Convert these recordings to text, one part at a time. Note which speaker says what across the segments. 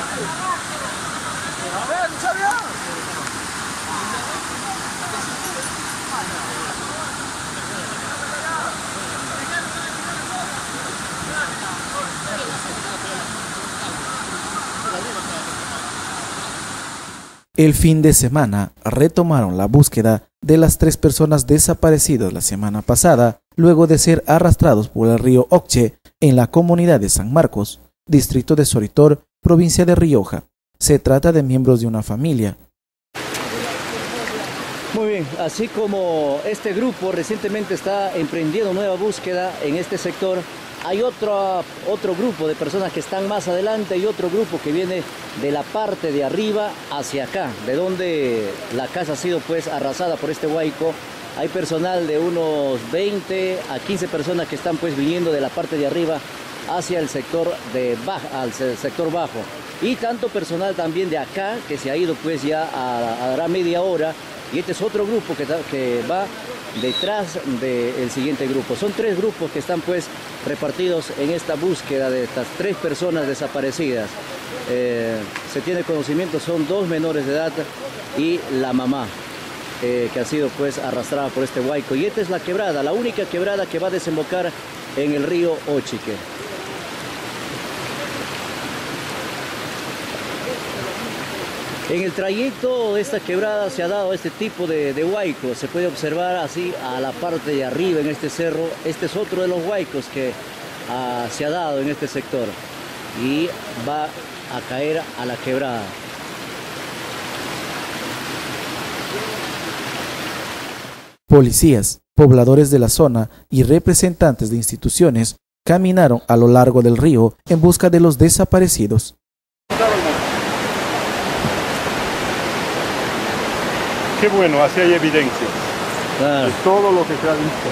Speaker 1: El fin de semana retomaron la búsqueda de las 3 personas desaparecidas la semana pasada, luego de ser arrastrados por el río Ocche en la comunidad de San Marcos, distrito de Soritor, provincia de Rioja. Se trata de miembros de una familia.
Speaker 2: Muy bien, así como este grupo recientemente está emprendiendo nueva búsqueda en este sector, hay otro grupo de personas que están más adelante y otro grupo que viene de la parte de arriba hacia acá, de donde la casa ha sido pues arrasada por este huaico. Hay personal de unos 20 a 15 personas que están pues viniendo de la parte de arriba hacia el sector al sector bajo, y tanto personal también de acá que se ha ido pues ya hará media hora, y este es otro grupo que va detrás del siguiente grupo. Son 3 grupos que están pues repartidos en esta búsqueda de estas 3 personas desaparecidas. Se tiene conocimiento, son 2 menores de edad y la mamá, que ha sido pues arrastrada por este huaico. Y esta es la quebrada, la única quebrada que va a desembocar en el río Ochique. En el trayecto de esta quebrada se ha dado este tipo de huaicos. Se puede observar así a la parte de arriba en este cerro. Este es otro de los huaicos que se ha dado en este sector y va a caer a la quebrada.
Speaker 1: Policías, pobladores de la zona y representantes de instituciones caminaron a lo largo del río en busca de los desaparecidos.
Speaker 3: Qué bueno, así hay evidencias de todo lo que se ha visto.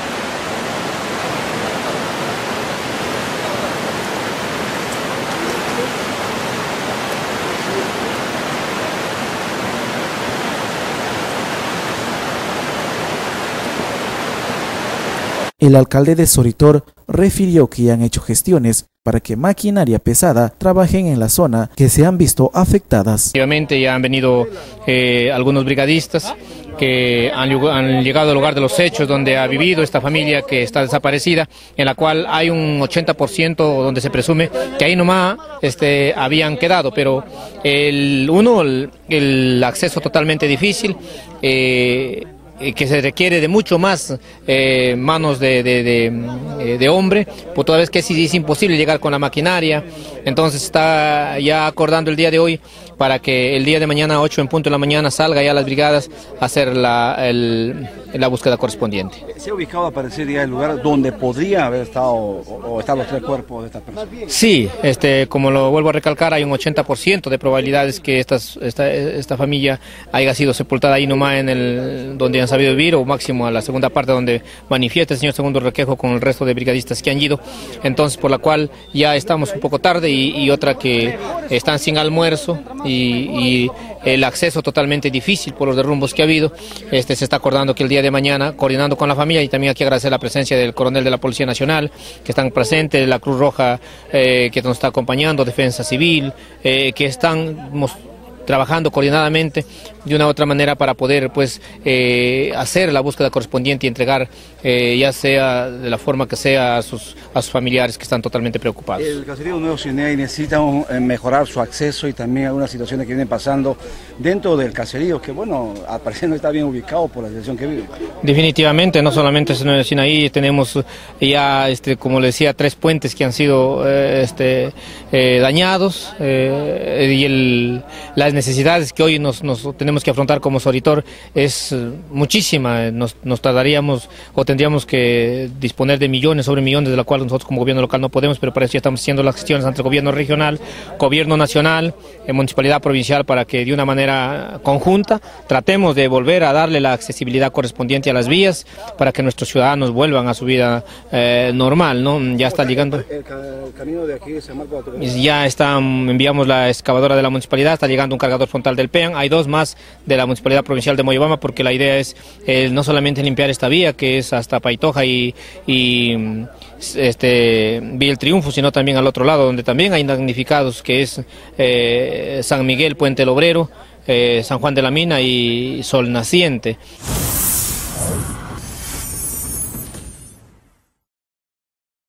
Speaker 1: El alcalde de Soritor refirió que han hecho gestiones para que maquinaria pesada trabajen en la zona que se han visto afectadas.
Speaker 4: Obviamente ya han venido algunos brigadistas que han llegado al lugar de los hechos donde ha vivido esta familia que está desaparecida, en la cual hay un 80% donde se presume que ahí nomás habían quedado, pero el acceso totalmente difícil, que se requiere de mucho más manos de hombre, pues toda vez que es imposible llegar con la maquinaria. Entonces está ya acordando el día de hoy para que el día de mañana, 8 en punto de la mañana, salga ya las brigadas a hacer la búsqueda correspondiente.
Speaker 5: ¿Se ha ubicado a parecer ya el lugar donde podría haber estado o estar los 3 cuerpos de estas personas?
Speaker 4: Sí, como lo vuelvo a recalcar, hay un 80% de probabilidades que esta familia haya sido sepultada ahí nomás en donde han sabido vivir, o máximo a la segunda parte donde manifiesta el señor Segundo Requejo con el resto de brigadistas que han ido. Entonces, por la cual ya estamos un poco tarde y otra que están sin almuerzo y el acceso totalmente difícil por los derrumbos que ha habido. Se está acordando que el día de mañana, coordinando con la familia, y también aquí agradecer la presencia del coronel de la Policía Nacional, que están presentes, la Cruz Roja que nos está acompañando, Defensa Civil, que están trabajando coordinadamente de una u otra manera para poder pues hacer la búsqueda correspondiente y entregar ya sea de la forma que sea a sus familiares que están totalmente preocupados.
Speaker 5: El caserío Nuevo Siney necesita mejorar su acceso y también algunas situaciones que vienen pasando dentro del caserío, que bueno, al parecer no está bien ubicado por la situación que vive.
Speaker 4: Definitivamente, no solamente es Nuevo Sinaí, tenemos ya, como le decía, 3 puentes que han sido dañados, y las necesidades que hoy nos tenemos que afrontar como Soritor es muchísima. Nos tardaríamos o tendríamos que disponer de millones sobre millones, de la cual nosotros como gobierno local no podemos, pero para eso ya estamos haciendo las gestiones ante el gobierno regional, gobierno nacional, municipalidad provincial, para que de una manera conjunta tratemos de volver a darle la accesibilidad correspondiente a las vías para que nuestros ciudadanos vuelvan a su vida normal, ¿no? Ya está llegando.
Speaker 5: El camino de aquí de San Marcos
Speaker 4: ya enviamos la excavadora de la municipalidad, está llegando un cargador frontal del PEAN. Hay 2 más de la Municipalidad Provincial de Moyobamba, porque la idea es no solamente limpiar esta vía, que es hasta Paitoja y Villa El Triunfo, sino también al otro lado, donde también hay damnificados, que es San Miguel, Puente el Obrero, San Juan de la Mina y Sol Naciente.